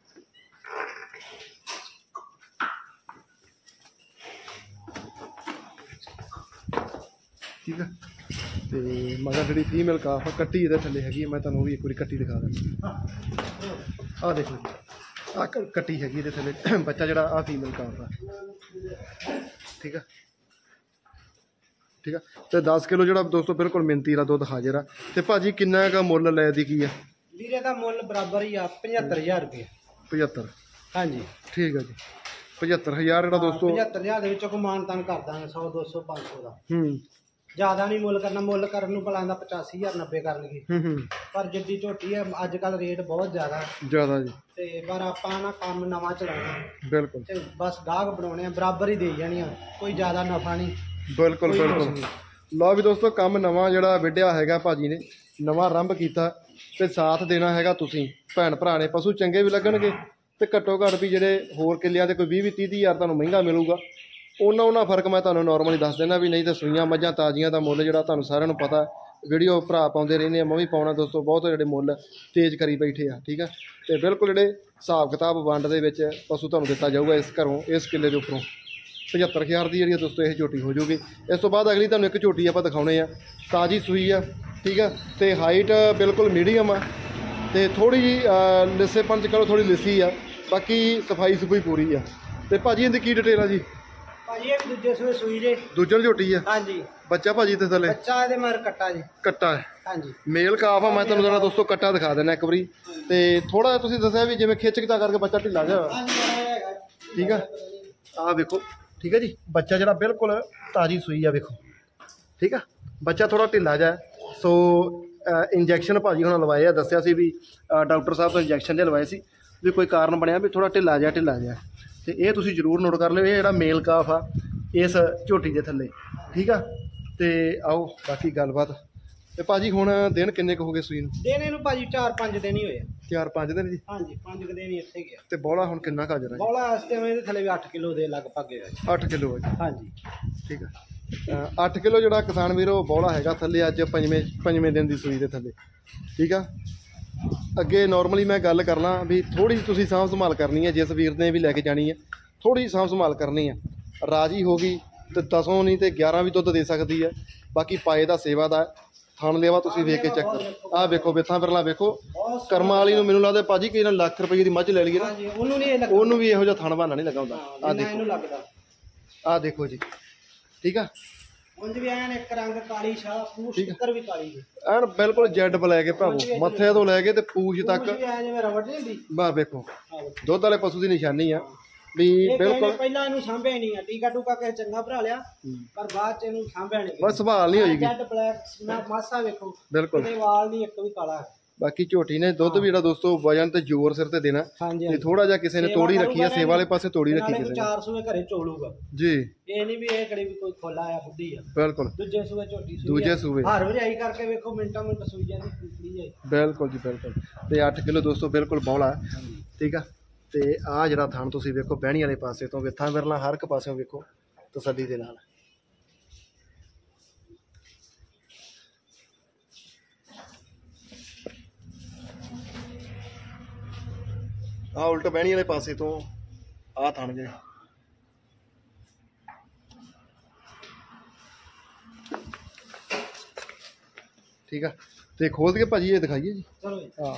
ਠੀਕ ਹੈ, ਤੇ ਮਗਰ ਜਿਹੜੀ ਫੀਮੇਲ ਕਾਫ ਆ ਕੱਟੀ ਇਹਦੇ ਥੱਲੇ ਹੈਗੀ ਹੈ, ਮੈਂ ਤੁਹਾਨੂੰ ਵੀ ਇੱਕ ਵਾਰੀ ਕੱਟੀ ਦਿਖਾ ਦਿੰਦਾ। ਆਹ ਦੇਖੋ ਜੀ, ਆਹ ਕੱਟੀ ਹੈਗੀ ਇਹਦੇ ਥੱਲੇ ਬੱਚਾ ਜਿਹੜਾ ਆਹ ਫੀਮੇਲ ਕਾਫ ਆ। ਠੀਕ ਆ, ਠੀਕ ਆ। ਤੇ ਦਸ ਕਿਲੋ ਜਿਹੜਾ ਦੋਸਤੋ ਬਿਲਕੁਲ ਮਿੰਤੀ ਦਾ ਦੁੱਧ ਹਾਜ਼ਰ ਆ। ਤੇ ਭਾਜੀ ਕਿੰਨਾ ਕੁ ਮੁੱਲ ਲੈ ਦੀ ਕੀ ਆ? ਵੀਰੇ ਦਾ ਮੁੱਲ ਬਰਾਬਰ ਹੀ ਆ, ਪਝੱਤਰ ਹਜ਼ਾਰ ਰੁਪਏ। ਪਝੱਤਰ? ਹਾਂਜੀ ਠੀਕ ਆ ਜੀ, ਪਝੱਤਰ ਹਜ਼ਾਰ ਜਿਹੜਾ ਦੋਸਤੋ ਪਝੱਤਰ ਹਜ਼ਾਰ ਦੇ ਵਿੱਚੋਂ ਮਾਨ ਤਾਨ ਕਰ ਦਾਂਗੇ, ਸੌ ਦੋ ਸੌ ਪੰਜ ਸੌ ਦਾ। ਹੂੰ, ਜ਼ਿਆਦਾ ਨਹੀਂ ਮੁੱਲ ਕਰਨਾ। ਮੁੱਲ ਕਰਨ ਨੂੰ ਭਲਾ ਪਚਾਸੀ ਹਜ਼ਾਰ ਨੱਬੇ ਕਰ ਲਈਏ, ਹੂੰ ਹੂੰ, ਪਰ ਜਿੱਡੀ ਝੋਟੀ ਹੈ ਅੱਜ ਕੱਲ੍ਹ ਰੇਟ ਬਹੁਤ ਜ਼ਿਆਦਾ ਜ਼ਿਆਦਾ ਜੀ। ਤੇ ਪਰ ਆਪਾਂ ਨਾ ਕੰਮ ਨਵਾਂ ਚਲਾਉਣਾ, ਬਿਲਕੁਲ, ਤੇ ਬਸ ਗਾਹਕ ਬਣਾਉਣੇ ਆ, ਬਰਾਬਰ ਹੀ ਦੇ ਜਾਣੀਆਂ, ਕੋਈ ਜ਼ਿਆਦਾ ਨਫਾ ਨਹੀਂ। ਬਿਲਕੁਲ ਬਿਲਕੁਲ। ਲਓ ਵੀ ਦੋਸਤੋ, ਕੰਮ ਨਵਾਂ ਜਿਹੜਾ ਵਿੱਢਿਆ ਹੈਗਾ ਭਾਜੀ ਨੇ, ਨਵਾਂ ਆਰੰਭ ਕੀਤਾ, ਤੇ ਸਾਥ ਦੇਣਾ ਹੈਗਾ ਤੁਸੀਂ ਭੈਣ ਭਰਾ ਨੇ। ਪਸ਼ੂ ਚੰਗੇ ਵੀ ਲੱਗਣਗੇ, ਤੇ ਘੱਟੋ ਘੱਟ ਵੀ ਜਿਹੜੇ ਹੋਰ ਕਿੱਲਿਆਂ ਦੇ ਕੋਈ ਵੀਹ ਵੀਹ ਤੀਹ ਤੀਹ ਹਜ਼ਾਰ ਤੁਹਾਨੂੰ ਮਹਿੰਗਾ ਮਿਲੂਗਾ। ਉਹਨਾਂ ਉਹਨਾਂ ਫਰਕ ਮੈਂ ਤੁਹਾਨੂੰ ਨਾਰਮਲੀ ਦੱਸ ਦਿੰਦਾ ਵੀ। ਨਹੀਂ ਤਾਂ ਸੂਈਆਂ ਮੱਝਾਂ ਤਾਜ਼ੀਆਂ ਦਾ ਮੁੱਲ ਜਿਹੜਾ ਤੁਹਾਨੂੰ ਸਾਰਿਆਂ ਨੂੰ ਪਤਾ, ਵੀਡੀਓ ਭਰਾ ਪਾਉਂਦੇ ਰਹਿੰਦੇ ਆ, ਮੈਂ ਵੀ ਪਾਉਣਾ ਦੋਸਤੋ। ਬਹੁਤ ਜਿਹੜੇ ਮੁੱਲ ਤੇਜ਼ ਕਰੀ ਬੈਠੇ ਆ, ਠੀਕ ਆ। ਤੇ ਬਿਲਕੁਲ ਜਿਹੜੇ ਹਿਸਾਬ ਕਿਤਾਬ ਵੰਡ ਦੇ ਵਿੱਚ ਪਸ਼ੂ ਤੁਹਾਨੂੰ ਦਿੱਤਾ ਜਾਊਗਾ ਇਸ ਘਰੋਂ, ਇਸ ਕਿੱਲੇ ਦੇ ਉੱਪਰੋਂ ਪਝੱਤਰ ਹਜ਼ਾਰ ਦੀ ਜਿਹੜੀ ਆ ਦੋਸਤੋ ਇਹ ਝੋਟੀ ਹੋ ਜਾਊਗੀ। ਇਸ ਤੋਂ ਬਾਅਦ ਅਗਲੀ ਤੁਹਾਨੂੰ ਇੱਕ ਝੋਟੀ ਆਪਾਂ ਦਿਖਾਉਣੇ ਆ, ਤਾਜ਼ੀ ਸੂਈ ਆ, ਠੀਕ ਆ। ਤੇ ਹਾਈਟ ਬਿਲਕੁਲ ਮੀਡੀਅਮ ਆ, ਤੇ ਥੋੜ੍ਹੀ ਜਿਹੀ ਲਿੱਸੇ ਪੰਜ ਕਿਲੋ ਥੋੜ੍ਹੀ ਲਿੱਸੀ ਆ, ਬਾਕੀ ਸਫਾਈ ਸਫਾਈ ਪੂਰੀ ਆ। ਤੇ ਭਾਜੀ ਇਹਦੀ ਕੀ ਡਿਟੇਲ ਆ ਜੀ? ਭਾਜੀ ਇਹ ਦੂਜੇ ਸੂਏ ਸੂਈ ਜੇ, ਦੂਜਣ ਝੋਟੀ ਆ। ਹਾਂਜੀ। ਬੱਚਾ ਭਾਜੀ ਤੇ ਥੱਲੇ ਬੱਚਾ ਇਹਦੇ ਮਰ ਕੱਟਾ ਜੀ, ਕੱਟਾ ਹੈ, ਹਾਂਜੀ। ਮੇਲ ਕਾਫ ਆ। ਮੈਂ ਤੁਹਾਨੂੰ ਜਰਾ ਦੋਸਤੋ ਕੱਟਾ ਦਿਖਾ ਦਿੰਦਾ ਇੱਕ ਵਾਰੀ। ਤੇ ਥੋੜਾ ਜਿਹਾ ਤੁਸੀਂ ਦੱਸਿਆ ਵੀ ਜਿਵੇਂ ਖਿੱਚਕਦਾ ਕਰਕੇ ਬੱਚਾ ਢਿੱਲਾ ਜਾ, ਠੀਕ ਆ। ਆਹ ਵੇਖੋ, ਠੀਕ ਆ ਜੀ। ਬੱਚਾ ਜਿਹੜਾ ਬਿਲਕੁਲ ਤਾਜ਼ੀ ਸੂਈ ਆ, ਵੇਖੋ, ਠੀਕ ਆ। ਬੱਚਾ ਥੋੜਾ ਢਿੱਲਾ ਜਾ। ਸੋ ਇੰਜੈਕਸ਼ਨ ਭਾਜੀ ਹੁਣ ਲਵਾਏ ਆ, ਦੱਸਿਆ ਸੀ ਵੀ ਡਾਕਟਰ ਸਾਹਿਬ ਤੋਂ ਇੰਜੈਕਸ਼ਨ ਦੇ ਲਵਾਏ ਸੀ, ਵੀ ਕੋਈ ਕਾਰਨ ਬਣਿਆ ਵੀ ਥੋੜਾ ਢਿੱਲਾ ਜਾ ਢਿੱਲਾ ਜਾ। ਤੇ ਇਹ ਤੁਸੀਂ ਜ਼ਰੂਰ ਨੋਟ ਕਰ ਲਿਓ, ਇਹ ਜਿਹੜਾ ਮੇਲ ਕਾਫ ਆ ਇਸ ਝੋਟੀ ਦੇ ਥੱਲੇ, ਠੀਕ ਆ। ਤੇ ਆਓ ਬਾਕੀ ਗੱਲਬਾਤ। ਤੇ ਭਾਜੀ ਹੁਣ ਦਿਨ ਕਿੰਨੇ ਕੁ ਹੋ ਗਏ ਸੂਈ ਨੂੰ? ਦਿਨ ਇਹਨੂੰ ਭਾਜੀ ਚਾਰ ਪੰਜ ਦਿਨ ਹੀ ਹੋਏ ਆ। ਚਾਰ ਪੰਜ ਦਿਨ ਜੀ? ਹਾਂਜੀ, ਪੰਜ ਕੁ ਦਿਨ ਹੀ ਇੱਥੇ ਗਿਆ। ਤੇ ਬੋਲਾ ਹੁਣ ਕਿੰਨਾ ਕਾਜਰ ਹੈ? ਬੋਲਾ ਇਸ ਟਾਈਮ ਇਹਦੇ ਥੱਲੇ ਵੀ ਅੱਠ ਕਿਲੋ ਦੇ ਲਗਭਗ ਹੈ ਜੀ। ਅੱਠ ਕਿਲੋ ਹੈ ਜੀ, ਹਾਂਜੀ, ਠੀਕ ਆ। ਅੱਠ ਕਿਲੋ ਜਿਹੜਾ ਕਿਸਾਨ ਵੀਰੋ ਬੋਲਾ ਹੈਗਾ ਥੱਲੇ ਅੱਜ ਪੰਜਵੇਂ ਪੰਜਵੇਂ ਦਿਨ ਦੀ ਸੂਈ ਦੇ ਥੱਲੇ, ਠੀਕ ਆ। ਅੱਗੇ ਨਾਰਮਲੀ ਮੈਂ ਗੱਲ ਕਰਨਾ ਵੀ ਥੋੜ੍ਹੀ ਤੁਸੀਂ ਸਾਂਭ ਸੰਭਾਲ ਕਰਨੀ ਹੈ, ਜਿਸ ਵੀਰ ਨੇ ਵੀ ਲੈ ਕੇ ਜਾਣੀ ਹੈ ਥੋੜ੍ਹੀ ਸਾਂਭ ਸੰਭਾਲ ਕਰਨੀ ਹੈ। ਰਾਜੀ ਹੋ ਗਈ ਤੇ ਦਸੋਂ ਨਹੀਂ ਤੇ ਗਿਆਰਾਂ ਵੀ ਦੁੱਧ ਦੇ ਸਕਦੀ ਹੈ। ਬਾਕੀ ਪਾਏ ਦਾ ਸੇਵਾ ਦਾ ਥਣ ਲੇਵਾ ਤੁਸੀਂ ਵੇਖ ਕੇ ਚੈੱਕ ਕਰੋ। ਆਹ ਵੇਖੋ ਬਿੱਥਾਂ ਫਿਰਲਾ ਵੇਖੋ। ਕਰਮਾਂ ਵਾਲੀ ਨੂੰ ਮੈਨੂੰ ਲੱਗਦਾ ਭਾਜੀ ਕਿ ਇਹਨਾਂ ਲੱਖ ਰੁਪਏ ਦੀ ਮੱਝ ਲੈ ਲਈਏ ਨਾ, ਉਹਨੂੰ ਨਹੀਂ ਲੱਗਾ, ਉਹਨੂੰ ਵੀ ਇਹੋ ਜਿਹਾ ਥਣ ਬਹਾਨਾ ਨਹੀਂ ਲੱਗਾ ਹੁੰਦਾ। ਆਹ ਦੇਖੋ, ਲੱਗਦਾ। ਆਹ ਦੇਖੋ ਜੀ, ਠੀਕ ਆ। ਉਂਝ ਵੀ ਐਨ ਇੱਕ ਰੰਗ ਕਾਲੀ ਸ਼ਾਹ, ਪੂਛ ਉੱਤਰ ਵੀ ਕਾਲੀ ਜੀ, ਐਨ ਬਿਲਕੁਲ ਜੈਡ ਬਲੈਕ ਭਰਾਵੋ, ਮੱਥੇ ਤੋਂ ਲੈ ਕੇ ਤੇ ਪੂਛ ਤੱਕ। ਜਿਵੇਂ ਰਬੜ ਨਹੀਂ ਹੁੰਦੀ, ਬਾਹ ਵੇਖੋ, ਦੁੱਧ ਵਾਲੇ ਪਸ਼ੂ ਦੀ ਨਿਸ਼ਾਨੀ ਆ ਵੀ ਬਿਲਕੁਲ। ਪਹਿਲਾਂ ਇਹਨੂੰ ਸਾਂਭਿਆ ਨਹੀਂ ਆ, ਟੀਕਾ ਟੂਕਾ ਕਿਸੇ ਚੰਗਾ ਭਰਾ ਲਿਆ, ਪਰ ਬਾਅਦ ਚ ਇਹਨੂੰ ਸਾਂਭਿਆ ਨਹੀਂ। ਬਸ ਸੰਭਾਲ ਨਹੀਂ ਹੋਈਗੀ। ਜੈਡ ਬਲੈਕ ਮਾਸਾ ਵੇਖੋ, ਬਿਲਕੁਲ ਇਹਦੇ ਵਾਲ ਨਹੀਂ ਇੱਕ ਵੀ ਕਾਲਾ। ਬਾਕੀ ਝੋਟੀ ਨੇ ਦੁੱਧ ਵੀ ਜਿਹੜਾ ਦੋਸਤੋ ਵਜਨ ਤੇ ਜ਼ੋਰ ਸਿਰ ਤੇ ਦੇਣਾ। ਤੇ ਥੋੜਾ ਜਿਹਾ ਕਿਸੇ ਨੇ ਤੋੜੀ ਰੱਖੀ ਆ, ਸੇਵਾ ਵਾਲੇ ਪਾਸੇ ਤੋੜੀ ਰੱਖੀ ਕਿਸੇ ਨੇ। ਚਾਰ ਸੂਏ ਘਰੇ ਚੋਲੂਗਾ ਜੀ, ਇਹ ਨਹੀਂ ਵੀ ਇਹ ਕਿਹੜੀ ਵੀ ਕੋਈ ਖੋਲਾ ਆ ਬੁੱਢੀ ਆ। ਬਿਲਕੁਲ ਦੂਜੇ ਸੂਏ ਝੋਟੀ ਸੂਈ, ਦੂਜੇ ਸੂਏ ਹਰ ਵਜਾਈ ਕਰਕੇ ਵੇਖੋ, ਮਿੰਟਾਂ ਮਿੰਟ ਸੂਈ ਜਾਂਦੀ ਕੁਕੜੀ ਜਾਈ। ਬਿਲਕੁਲ ਜੀ, ਬਿਲਕੁਲ। ਤੇ ਅੱਠ ਕਿਲੋ ਦੋਸਤੋ ਬਿਲਕੁਲ ਬੌਲਾ, ਠੀਕ ਆ। ਤੇ ਆਹ ਜਿਹੜਾ ਥਣ ਤੁਸੀਂ ਵੇਖੋ ਬਹਿਣੀ ਵਾਲੇ ਪਾਸੇ ਤੋਂ ਵਿਥਾਂ ਵਿਰਲਾ ਹਰ ਇੱਕ ਪਾਸਿਓਂ ਵੇਖੋ ਤਸੱਲੀ ਦੇ ਨਾਲ। ਆਹ ਉਲਟ ਬਹਿਣੀ ਵਾਲੇ ਪਾਸੇ ਤੋਂ ਆਹ ਥਣ ਜੇ, ਠੀਕ ਆ। ਤੇ ਖੋਲ ਕੇ ਭਾਜੀ ਇਹ ਦਿਖਾਈਏ ਜੀ। ਚਲੋ ਹਾਂ,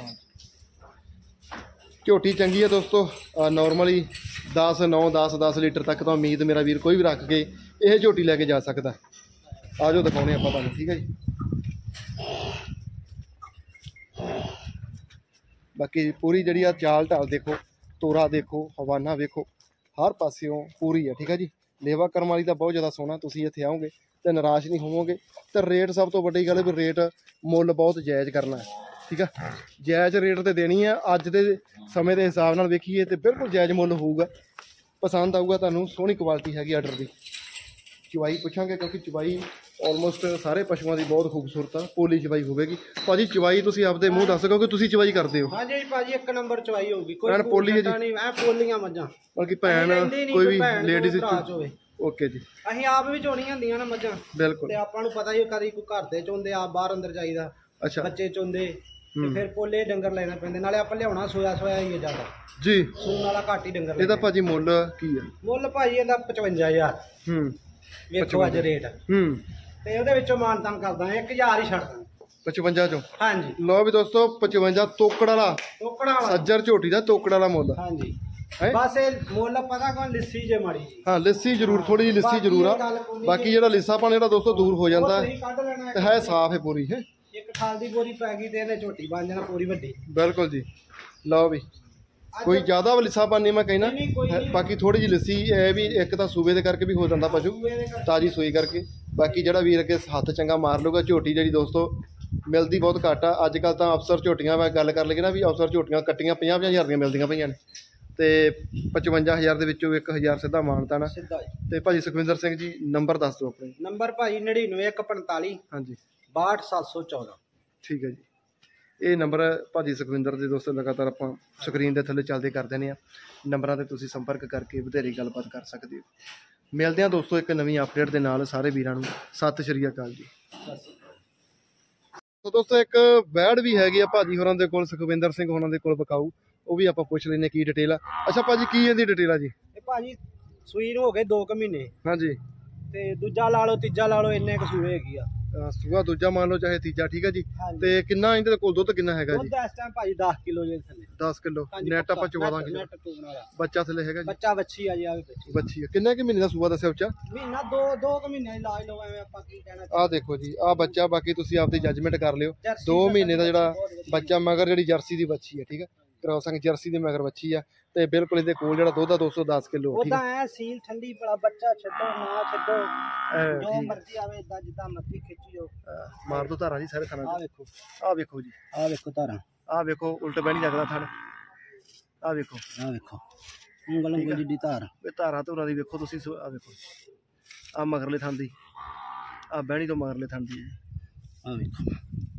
ਝੋਟੀ ਚੰਗੀ ਹੈ ਦੋਸਤੋ। ਨਾਰਮਲੀ ਦਸ ਨੌ ਦਸ ਦਸ ਲੀਟਰ ਤੱਕ ਤਾਂ ਉਮੀਦ ਮੇਰਾ ਵੀਰ ਕੋਈ ਵੀ ਰੱਖ ਕੇ ਇਹ ਝੋਟੀ ਲੈ ਕੇ ਜਾ ਸਕਦਾ। ਆ ਜਾਓ ਦਿਖਾਉਣੇ ਆਪਾਂ ਤੁਹਾਨੂੰ, ਠੀਕ ਹੈ ਜੀ। ਬਾਕੀ ਪੂਰੀ ਜਿਹੜੀ ਆ ਚਾਲ ਢਾਲ ਦੇਖੋ, ਤੋਰਾ ਦੇਖੋ, ਹਵਾਨਾ ਵੇਖੋ, ਹਰ ਪਾਸਿਓਂ ਪੂਰੀ ਆ, ਠੀਕ ਹੈ ਜੀ। ਲੇਵਾ ਕਰਮ ਵਾਲੀ ਦਾ ਬਹੁਤ ਜ਼ਿਆਦਾ ਸੋਹਣਾ। ਤੁਸੀਂ ਇੱਥੇ ਆਓਗੇ ਤੇ ਨਿਰਾਸ਼ ਨਹੀਂ ਹੋਵੋਗੇ। ਤੇ ਰੇਟ ਸਭ ਤੋਂ ਵੱਡੀ ਗੱਲ ਵੀ ਰੇਟ ਮੁੱਲ ਬਹੁਤ ਜਾਇਜ਼ ਕਰਨਾ ਹੈ, ਠੀਕ ਆ। ਜਾਇਜ਼ ਰੇਟ ਤੇ ਦੇਣੀ ਆ। ਅੱਜ ਦੇ ਸਮੇਂ ਦੇ ਹਿਸਾਬ ਨਾਲ ਵੇਖੀਏ ਤੇ ਬਿਲਕੁਲ ਜਾਇਜ਼ ਮੁੱਲ ਹੋਊਗਾ। ਪਸੰਦ ਆਊਗਾ ਤੁਹਾਨੂੰ। ਸੋਹਣੀ ਕੁਆਲਿਟੀ ਹੈਗੀ ਆਰਡਰ ਦੀ। ਚਵਾਈ ਪੁੱਛਾਂਗੇ ਕਿਉਂਕਿ ਚਵਾਈ ਆਲਮੋਸਟ ਸਾਰੇ ਪਸ਼ੂਆਂ ਦੀ ਬਹੁਤ ਖੂਬਸੂਰਤ ਆ। ਪੋਲੀ ਚਵਾਈ ਹੋਵੇਗੀ ਭਾਜੀ। ਚਵਾਈ ਤੁਸੀਂ ਆਪਦੇ ਮੂੰਹ ਦੱਸ ਸਕੋ ਕਿ ਤੁਸੀਂ ਚਵਾਈ ਕਰਦੇ ਹੋ? ਹਾਂਜੀ ਭਾਜੀ, ਇੱਕ ਨੰਬਰ ਚਵਾਈ ਹੋਊਗੀ। ਕੋਈ ਪੋਲੀ ਹੈ ਜੀ, ਨਹੀਂ ਐ ਪੋਲੀਆਂ ਮੱਝਾਂ। ਬਲਕਿ ਭੈਣ ਕੋਈ ਵੀ ਲੇਡੀਜ਼ ਹੋਵੇ। ਓਕੇ ਜੀ। ਅਸੀਂ ਆਪ ਵੀ ਚੋਣੀਆਂ ਹੁੰਦੀਆਂ ਨਾ ਮੱਝਾਂ, ਬਿਲਕੁਲ। ਤੇ ਆਪਾਂ ਨੂੰ ਪਤਾ ਹੀ ਕਦੀ ਕੋਈ ਘਰ ਦੇ ਚੋਂਦੇ, ਆਪ ਬਾਹਰ ਅੰਦਰ ਜਾਈਦਾ, ਅੱਛਾ, ਬੱਚੇ ਚੋਂਦੇ, ਤੇ ਫਿਰ ਪੋਲੇ ਡੰਗਰ ਲੈਣਾ ਪੈਂਦੇ। ਨਾਲੇ ਆਪਾਂ ਲਿਆਉਣਾ ਸੋਇਆ ਸੋਇਆ ਹੀ ਜ਼ਿਆਦਾ ਜੀ, ਸੂਣ ਵਾਲਾ ਘੱਟ ਹੀ ਡੰਗਰ। ਇਹਦਾ ਭਾਜੀ ਮੁੱਲ ਕੀ ਆ? ਮੁੱਲ ਭਾਜੀ ਇਹਦਾ ਪਚਵੰਜਾ ਹਜ਼ਾਰ। ਹੂੰ, ਵੇਖੋ ਅੱਜ ਰੇਟ। ਹੂੰ, ਤੇ ਉਹਦੇ ਵਿੱਚੋਂ ਮਾਨਤਾਨ ਕਰਦਾ ਇੱਕ ਹਜ਼ਾਰ ਹੀ ਛੱਡਦਾ ਪਚਵੰਜਾ ਚੋਂ। ਹਾਂਜੀ, ਲਓ ਵੀ ਦੋਸਤੋ, ਪਚਵੰਜਾ ਤੋਕੜ ਵਾਲਾ, ਤੋਕੜਾ ਵਾਲਾ ਸੱਜਰ ਝੋਟੀ ਦਾ ਤੋਕੜ ਵਾਲਾ ਮੁੱਲ। ਹਾਂਜੀ, ਬਸ ਇਹ ਮੁੱਲ ਪਤਾ ਕੋਣ ਲਿੱਸੀ ਜੇ ਮਾੜੀ ਜੀ। ਹਾਂ, ਲਿੱਸੀ ਜ਼ਰੂਰ, ਥੋੜੀ ਜਿਹੀ ਲਿੱਸੀ ਜ਼ਰੂਰ ਆ। ਬਾਕੀ ਜਿਹੜਾ ਲਿੱਸਾਪਣ ਜਿਹੜਾ ਦੋਸਤੋ ਦੂਰ ਹੋ ਜਾਂਦਾ ਤੇ ਹੈ ਸਾਫ਼ ਹੈ ਪੂਰੀ। ਹੈ ਇੱਕ ਖਾਲ ਦੀ ਬੋਰੀ ਪੈ ਗਈ ਤੇ ਇਹਨੇ ਝੋਟੀ ਬਣ ਜਾਣਾ ਪੂਰੀ ਵੱਡੀ। ਬਿਲਕੁਲ ਜੀ। ਲਓ ਵੀ ਕੋਈ ਜ਼ਿਆਦਾ ਲਿੱਸਾਪਣ ਨਹੀਂ ਮੈਂ ਕਹਿਣਾ। ਬਾਕੀ ਥੋੜੀ ਜਿਹੀ ਲਿੱਸੀ ਇਹ ਵੀ ਇੱਕ ਤਾਂ ਸੂਬੇ ਦੇ ਕਰਕੇ ਵੀ ਹੋ ਜਾਂਦਾ ਪਸ਼ੂ, ਤਾਜ਼ੀ ਸੂਈ ਕਰਕੇ। ਬਾਕੀ ਜਿਹੜਾ ਵੀਰ ਅੱਗੇ ਹੱਥ ਚੰਗਾ ਮਾਰ ਲੂਗਾ। ਝੋਟੀ ਜਿਹੜੀ ਦੋਸਤੋ ਮਿਲਦੀ ਬਹੁਤ ਘੱਟ ਆ ਅੱਜ ਕੱਲ੍ਹ ਤਾਂ। ਅਫਸਰ ਝੋਟੀਆਂ ਮੈਂ ਗੱਲ ਕਰ ਲਈਏ ਨਾ ਵੀ ਅਫਸਰ ਝੋਟੀਆਂ ਕੱਟੀਆਂ ਪੰਜਾਹ ਪੰਜਾਹ ਹਜ਼ਾਰ ਦੀਆਂ ਮਿਲਦੀਆਂ ਪਈਆਂ ਨੇ। ਤੇ ਪਚਵੰਜਾ ਹਜ਼ਾਰ ਦੇ ਵਿੱਚੋਂ ਇੱਕ ਹਜ਼ਾਰ ਸਿੱਧਾ ਮਾਨਤਾ ਨਾ। ਤੇ ਭਾਜੀ ਸੁਖਵਿੰਦਰ ਸਿੰਘ ਜੀ ਨੰਬਰ ਦੱਸ ਦਿਓ ਆਪਣੇ। ਨੰਬਰ ਭਾਜੀ ਨੜਿਨਵੇਂ ਇੱਕ ਪੰਤਾਲੀ ਹਾਂਜੀ ਬਾਹਠ ਸੱਤ ਸੌ ਚੌਦਾਂ। ਠੀਕ ਹੈ ਜੀ। ਇਹ ਨੰਬਰ ਭਾਜੀ ਸੁਖਵਿੰਦਰ ਦੇ ਦੋਸਤੋ ਲਗਾਤਾਰ ਆਪਾਂ ਸਕਰੀਨ ਦੇ ਥੱਲੇ ਚੱਲਦੇ ਕਰ ਦਿੰਦੇ ਆ। ਨੰਬਰਾਂ 'ਤੇ ਤੁਸੀਂ ਸੰਪਰਕ ਕਰਕੇ ਵਧੇਰੀ ਗੱਲਬਾਤ ਕਰ ਸਕਦੇ ਹੋ। ਮਿਲਦੇ ਹਾਂ ਦੋਸਤੋ ਇੱਕ ਨਵੀਂ ਅਪਡੇਟ ਦੇ ਨਾਲ। ਸਾਰੇ ਵੀਰਾਂ ਨੂੰ ਸਤਿ ਸ਼੍ਰੀ ਅਕਾਲ ਜੀ। ਸੋ ਦੋਸਤੋ ਇੱਕ ਵੈੜ ਵੀ ਹੈਗੀ ਆ ਭਾਜੀ ਹੋਰਾਂ ਦੇ ਕੋਲ, ਸੁਖਵਿੰਦਰ ਸਿੰਘ ਹੋਰਾਂ ਦੇ ਕੋਲ ਵਿਕਾਊ, ਉਹ ਵੀ ਆਪਾਂ ਪੁੱਛ ਲੈਂਦੇ ਕੀ ਡਿਟੇਲ ਆ। ਅੱਛਾ ਭਾਜੀ ਕੀ ਇਹਦੀ ਡਿਟੇਲ ਆ ਜੀ? ਇਹ ਭਾਜੀ ਸੂਈ ਨੂੰ ਹੋ ਗਏ ਦੋ ਕੁ ਮਹੀਨੇ, ਹਾਂਜੀ, ਤੇ ਦੂਜਾ ਲਾ ਲਓ ਤੀਜਾ ਲਾ ਲਓ, ਇੰਨੇ ਕੁ ਸੂਏ ਹੈਗੀ ਆ। ਸੂਆ ਦੂਜਾ ਮੰਨ ਲਓ ਚਾਹੇ ਤੀਜਾ, ਠੀਕ ਆ ਜੀ। ਹਾਂਜੀ। ਤੇ ਕਿੰਨਾ ਇਹਦੇ ਕੋਲ ਦੁੱਧ ਕਿੰਨਾ ਹੈਗਾ ਜੀ? ਦੁੱਧ ਇਸ ਟਾਈਮ ਭਾਜੀ ਦਸ ਕਿਲੋ ਜੇ ਥੱਲੇ। ਦਸ ਕਿਲੋ ਹਾਂਜੀ, ਨੈਟ ਆਪਾਂ ਚਵਾ ਨੈਟ- ਦਾਂਗੇ। ਨੈਟ ਟੂਣ ਵਾਲਾ ਬੱਚਾ ਥੱਲੇ ਹੈਗਾ ਜੀ? ਬੱਚਾ ਵੱਛੀ ਆ ਜੀ, ਆ ਵੀ ਬੱਚੀ ਬੱਚੀ ਆ। ਕਿੰਨੇ ਕਿ ਮਹੀਨੇ ਦਾ ਸੂਆ ਦੱਸਿਆ ਬੱਚਾ? ਮਹੀਨਾ ਦੋ ਦੋ ਕੁ ਮਹੀਨੇ ਦੀ ਲਾਜ ਲਓ, ਐਵੇਂ ਆਪਾਂ ਕੀ ਕਹਿਣਾ। ਆਹ ਦੇਖੋ ਜੀ, ਆਹ ਬੱਚਾ, ਬਾਕੀ ਤੁਸੀਂ ਆਪਦੀ ਜੱਜਮੈਂਟ ਕਰ ਲਿਓ। ਜਰਸੀ ਦੋ ਦਾ ਮਹੀਨੇ ਦਾ ਜਿਹੜਾ ਬਹੁਤ ਵਧੀਆ। ਬੱਚਾ ਮਗਰ ਜਿਹੜੀ ਜਰਸੀ ਦੀ ਬੱਚੀ ਹੈ, ਠੀਕ ਹੈ, ਕ੍ਰਾਸਿੰਗ ਜਰਸੀ ਦੀ ਮਗਰ ਬੱਚੀ ਆ। ਤੇ ਬਿਲਕੁਲ ਇਹਦੇ ਕੋਲ ਜਿਹੜਾ ਦੁੱਧ ਆ ਦੋ ਸੌ ਦਸ ਕਿਲੋ, ਠੀਕ ਉਹਦਾ ਹੈ। ਐ ਸੀਲ ਠੰਡੀ ਭਲਾ, ਬੱਚਾ ਛੱਡੋ ਨਾ ਛੱਡੋ, ਐ ਜੋ ਠੀਕ ਮਰਜ਼ੀ ਆਵੇ, ਇਦਾਂ ਜਿੱਦਾਂ ਮਰਜ਼ੀ ਖਿੱਚੀ ਜਾਓ। ਹੈ। ਮਾਰ ਦੋ ਧਾਰਾਂ ਜੀ ਸਾਰੇ ਥਾਣਾ ਆਹ ਦੀ। ਵੇਖੋ, ਆਹ ਵੇਖੋ ਜੀ, ਆਹ ਵੇਖੋ ਧਾਰਾਂ, ਆਹ ਵੇਖੋ ਉਲਟ ਬਹਿ ਨਹੀਂ ਲੱਗਦਾ ਥਣ। ਆਹ ਵੇਖੋ, ਆਹ ਵੇਖੋ ਉਂਗਲ ਉਂਗਲ ਜਿੱਡੀ ਧਾਰ। ਇਹ ਧਾਰਾਂ ਧੁਰਾਂ ਦੀ ਵੇਖੋ ਤੁਸੀਂ। ਆਹ ਵੇਖੋ, ਆਹ ਮਗਰਲੇ ਥਣ ਦੀ, ਆਹ ਬਹਿਣੀ ਤੋਂ ਮਗਰਲੇ ਥਣ ਦੀ। ਆਹ ਵੇਖੋ,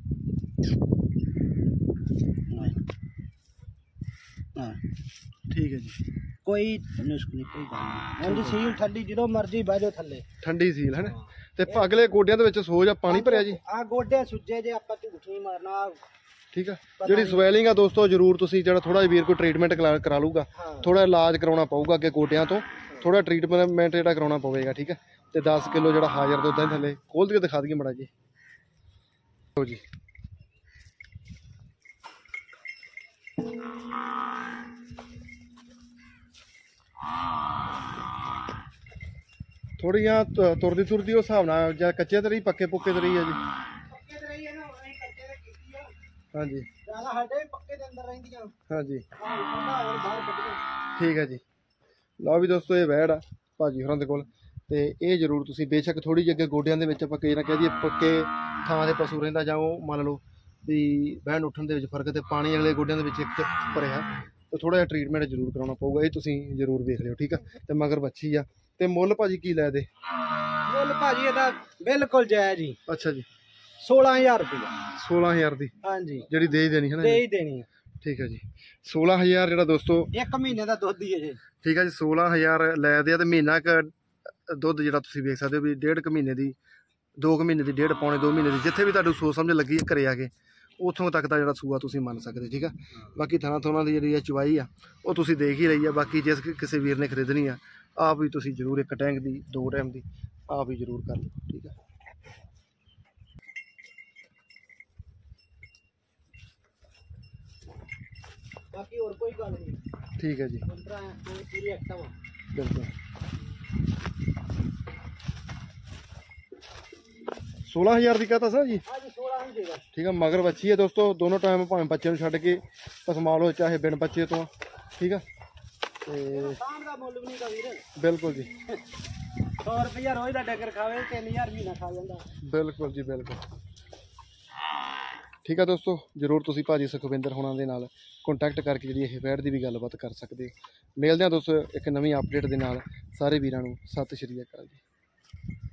ਹਾਂ ਠੀਕ ਹੈ ਜੀ, ਕੋਈ ਮੁਸ਼ਕਲ ਨਹੀਂ, ਕੋਈ ਗੱਲ ਨਹੀਂ। ਹਾਂਜੀ ਸੀਲ ਠੰਡੀ, ਜਦੋਂ ਮਰਜ਼ੀ ਬਹਿ ਜਾਓ ਥੱਲੇ। ਠੰਡੀ ਸੀਲ ਹੈ ਨਾ। ਤੇ ਅਗਲੇ ਗੋਡਿਆਂ ਦੇ ਵਿੱਚ ਸੋਜ ਆ, ਪਾਣੀ ਭਰਿਆ ਜੀ? ਆ ਗੋਡੇ ਸੁੱਜੇ ਜੇ, ਆਪਾਂ ਝੂਠ ਨਹੀਂ ਮਾਰਨਾ। ਠੀਕ ਆ। ਜਿਹੜੀ ਸਵੈਲਿੰਗ ਆ ਦੋਸਤੋ, ਜ਼ਰੂਰ ਤੁਸੀਂ ਜਿਹੜਾ ਥੋੜਾ ਜਿਹਾ ਵੀਰ ਕੋਈ ਟ੍ਰੀਟਮੈਂਟ ਕਰਾ ਲੂਗਾ, ਥੋੜਾ ਇਲਾਜ ਕਰਾਉਣਾ ਪਊਗਾ ਅੱਗੇ ਗੋਡਿਆਂ ਤੋਂ, ਥੋੜਾ ਟ੍ਰੀਟਮੈਂਟ ਜਿਹੜਾ ਕਰਾਉਣਾ ਪਵੇਗਾ, ਠੀਕ ਹੈ। ਤੇ ਦਸ ਕਿਲੋ ਜਿਹੜਾ ਹਾਜ਼ਰ ਦੁੱਧ ਹੈ ਥੱਲੇ। ਖੋਲ ਕੇ ਦਿਖਾ ਦਈਏ ਮੜਾ ਜੀ। ਲਓ ਜੀ, ਥੋੜੀਆਂ ਤੁਰਦੀ ਤੁਰਦੀ ਉਸ ਹਿਸਾਬ ਨਾਲ, ਜਾਂ ਕੱਚੇ ਤੇ ਰਹੀ ਪੱਕੇ ਪੁੱਕੇ ਤੇ ਰਹੀ ਆ ਜੀ? ਪੱਕੇ ਤੇ ਰਹੀ ਹੈ ਨਾ, ਅਸੀਂ ਕੱਚੇ ਤੇ ਕੀਤੀ ਆ। ਹਾਂਜੀ, ਜਿਆਦਾ ਸਾਡੇ ਪੱਕੇ ਦੇ ਅੰਦਰ ਰਹਿੰਦੀਆਂ। ਹਾਂਜੀ, ਹਾਂ ਠੰਡਾ ਹੋਰ ਬਾਹਰ ਕੱਢੋ। ਠੀਕ ਹੈ ਜੀ। ਲਓ ਵੀ ਦੋਸਤੋ, ਇਹ ਵੈੜ ਆ ਭਾਜੀ ਹੋਰਾਂ ਦੇ ਕੋਲ, ਤੇ ਇਹ ਜ਼ਰੂਰ ਤੁਸੀਂ ਬੇਸ਼ੱਕ ਥੋੜੀ ਜਿਹੀ ਅੱਗੇ ਗੋਡਿਆਂ ਦੇ ਵਿੱਚ ਆਪਾਂ ਕਈ ਨਾ ਕਹਿ ਦਈਏ ਪੱਕੇ ਥਾਂ ਦੇ ਪਸ਼ੂ ਰਹਿੰਦਾ, ਜਾਂ ਉਹ ਮੰਨ ਲਓ ਵੀ ਬਹਿਣ ਉੱਠਣ ਦੇ ਵਿੱਚ ਫਰਕ, ਤੇ ਪਾਣੀ ਅਗਲੇ ਗੋਡਿਆਂ ਦੇ ਵਿੱਚ ਇੱਕ ਭਰਿਆ, ਤੇ ਥੋੜਾ ਜਿਹਾ ਟ੍ਰੀਟਮੈਂਟ ਜ਼ਰੂਰ ਕਰਾਉਣਾ ਪਊਗਾ। ਇਹ ਤੁਸੀਂ ਜ਼ਰੂਰ ਵੇਖ ਲਿਓ, ਠੀਕ ਆ। ਤੇ ਮਗਰ ਬੱਚੀ ਆ। ਤੇ ਮੁੱਲ ਭਾਜੀ ਕੀ ਲੈ ਦੇ? ਮੁੱਲ ਭਾਜੀ ਇਹਦਾ ਬਿਲਕੁਲ ਜਾਇਜ਼ ਜੀ। ਅੱਛਾ ਜੀ, ਸੋਲਾਂ ਹਜ਼ਾਰ ਰੁਪਇਆ। ਸੋਲਾਂ ਹਜ਼ਾਰ ਦੀ ਹਾਂਜੀ, ਜਿਹੜੀ ਦੇ ਹੀ ਦੇਣੀ ਹੈ ਨਾ? ਦੇ ਹੀ ਦੇਣੀ ਹੈ। ਠੀਕ ਹੈ ਜੀ, ਸੋਲਾਂ ਹਜ਼ਾਰ ਜਿਹੜਾ ਦੋਸਤੋ ਇੱਕ ਮਹੀਨੇ ਦਾ ਦੁੱਧ ਹੀ ਹੈ ਜੀ। ਠੀਕ ਹੈ ਜੀ, ਸੋਲਾਂ ਹਜ਼ਾਰ ਲੈ ਦੇ ਆ। ਤੇ ਮਹੀਨਾ ਕ ਦੁੱਧ ਜਿਹੜਾ ਤੁਸੀਂ ਵੇਖ ਸਕਦੇ ਹੋ ਵੀ ਡੇਢ ਕੁ ਮਹੀਨੇ ਦੀ, ਦੋ ਕੁ ਮਹੀਨੇ ਦੀ, ਡੇਢ ਪੌਣੇ ਦੋ ਮਹੀਨੇ ਦੀ, ਜਿੱਥੇ ਵੀ ਤੁਹਾਨੂੰ ਸੋਚ ਸਮਝ ਲੱਗੀ ਘਰੇ ਆ ਕੇ, ਉੱਥੋਂ ਤੱਕ ਦਾ ਜਿਹੜਾ ਸੂਆ ਤੁਸੀਂ ਮੰਨ ਸਕਦੇ, ਠੀਕ ਆ। ਬਾਕੀ ਥਣਾ ਥੋਣਾ ਦੀ ਜਿਹੜੀ ਚਵਾਈ ਆ ਉਹ ਤੁਸੀਂ ਦੇਖ ਹੀ ਰਹੀ ਆ। ਬਾਕੀ ਜਿਸ ਕਿਸੇ ਵੀਰ ਨੇ ਖਰੀਦਣੀ ਆ, ਆਪ ਵੀ ਤੁਸੀਂ ਜ਼ਰੂਰ ਇੱਕ ਟੈਂਕ ਦੀ, ਦੋ ਟਾਈਮ ਦੀ ਆਪ ਵੀ ਜ਼ਰੂਰ ਕਰ ਲਓ, ਠੀਕ ਆ। ਬਾਕੀ ਹੋਰ ਕੋਈ ਗੱਲ ਨਹੀਂ। ਠੀਕ ਹੈ ਜੀ, ਪੂਰੀ ਐਕਟਿਵ ਆ। ਬਿਲਕੁਲ। सोलह हज़ार की कहता सर जी? ठीक है, मगर बच्ची है दोस्तों, दोनों टाइम भावें बच्चे छड़ के पसमा लो चाहे बिन बच्चे तो, ठीक है। बिल्कुल जी, सौ रुपया रोज का डंगर खावे तीन हजार महीना खा जाता। बिल्कुल जी बिल्कुल। ठीक है दोस्तों, जरूर तुसी भाजी सुखविंदर होना दे नाल कॉन्टैक्ट करके जी वैट की भी गलबात कर सकते। मिलते हैं दोस्तों एक नवीं अपडेट के नाल। सारे वीरां नूं सत श्री अकाल जी।